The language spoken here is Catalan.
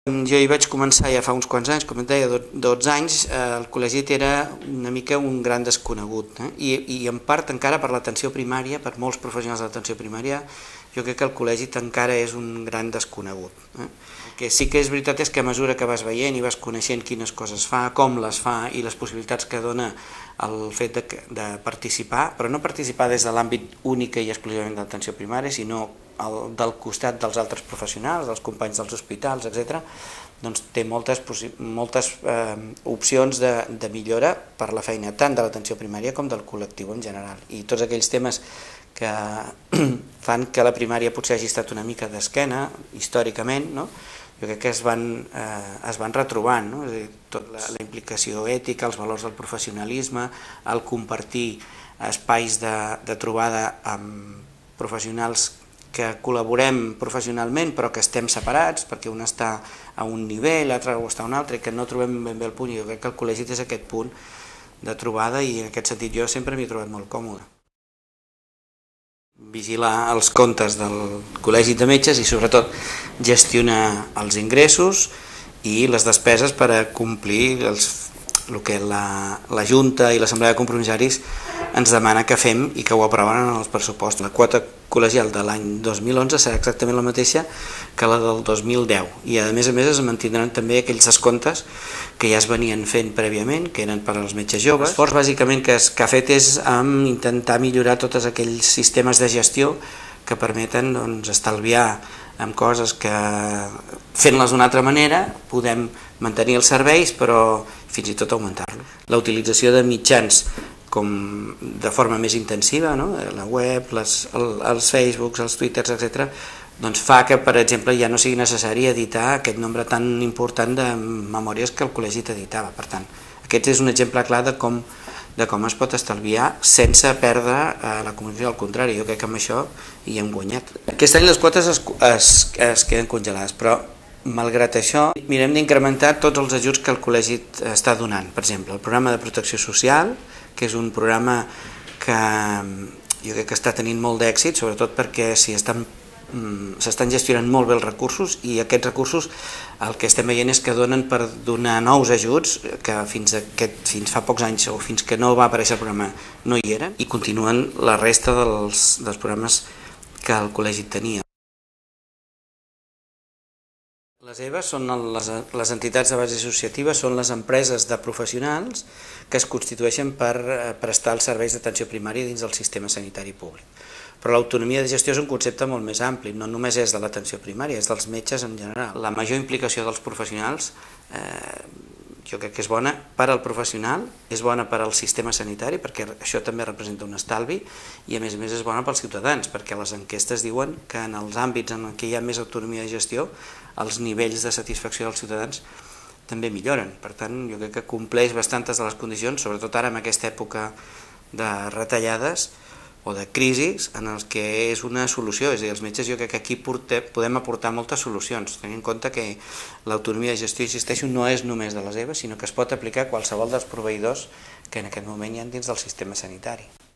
Jo hi vaig començar ja fa uns quants anys, com et deia, 12 anys, el col·legi era una mica un gran desconegut, I en part encara per l'atenció primària, per molts professionals de l'atenció primària, jo crec que el col·legi encara és un gran desconegut. El que sí que és veritat és que a mesura que vas veient i vas coneixent quines coses fa, com les fa i les possibilitats que dona el fet de participar, però no participar des de l'àmbit únic i exclusivament de l'atenció primària, sinó del costat dels altres professionals, dels companys dels hospitals, etc., doncs té moltes opcions de millora per la feina tant de l'atenció primària com del col·lectiu en general. I tots aquells temes que fan que la primària potser hagi estat una mica d'esquena, històricament, jo crec que es van retrobant, és a dir, tota la implicació ètica, els valors del professionalisme, el compartir espais de trobada amb professionals que col·laborem professionalment però que estem separats perquè un està a un nivell, l'altre està a un altre i que no trobem ben bé el punt. Jo crec que el col·legi és aquest punt de trobada i en aquest sentit jo sempre m'hi he trobat molt còmode. Vigilar els comptes del col·legi de metges i sobretot gestionar els ingressos i les despeses per a complir el que la Junta i l'Assemblea de Compromissaris ens demana que fem i que ho aproven en els pressupostos. La quota col·legial de l'any 2011 serà exactament la mateixa que la del 2010 i a més es mantindran també aquells descomptes que ja es venien fent prèviament, que eren per als metges joves. L'esforç bàsicament que ha fet és intentar millorar tots aquells sistemes de gestió que permeten estalviar amb coses que fent-les d'una altra manera podem mantenir els serveis però fins i tot augmentar-los. La utilització de mitjans com de forma més intensiva, la web, els Facebooks, els Twitters, etc., doncs fa que, per exemple, ja no sigui necessari editar aquest nombre tan important de memòries que el col·legi t'editava. Per tant, aquest és un exemple clar de com es pot estalviar sense perdre la comunicació. Al contrari, jo crec que amb això hi hem guanyat. Aquest any les quotes es queden congelades, però malgrat això mirem d'incrementar tots els ajuts que el col·legi està donant. Per exemple, el programa de protecció social, que és un programa que jo crec que està tenint molt d'èxit, sobretot perquè s'estan gestionant molt bé els recursos i aquests recursos el que estem veient és que donen per donar nous ajuts que fins fa pocs anys o fins que no va aparèixer el programa no hi eren i continuen la resta dels programes que el col·legi tenia. Les EVA són les entitats de base associativa, són les empreses de professionals que es constitueixen per prestar els serveis d'atenció primària dins del sistema sanitari públic. Però l'autonomia de gestió és un concepte molt més ampli, no només és de l'atenció primària, és dels metges en general. La major implicació dels professionals jo crec que és bona per al professional, és bona per al sistema sanitari, perquè això també representa un estalvi, i a més és bona pels ciutadans, perquè les enquestes diuen que en els àmbits en què hi ha més autonomia de gestió, els nivells de satisfacció dels ciutadans també milloren. Per tant, jo crec que compleix bastantes de les condicions, sobretot ara en aquesta època de retallades o de crisis en els que és una solució, és a dir, els metges jo crec que aquí podem aportar moltes solucions, tenint en compte que l'autonomia de gestió, insisteixo, no és només de les EVA, sinó que es pot aplicar a qualsevol dels proveïdors que en aquest moment hi ha dins del sistema sanitari.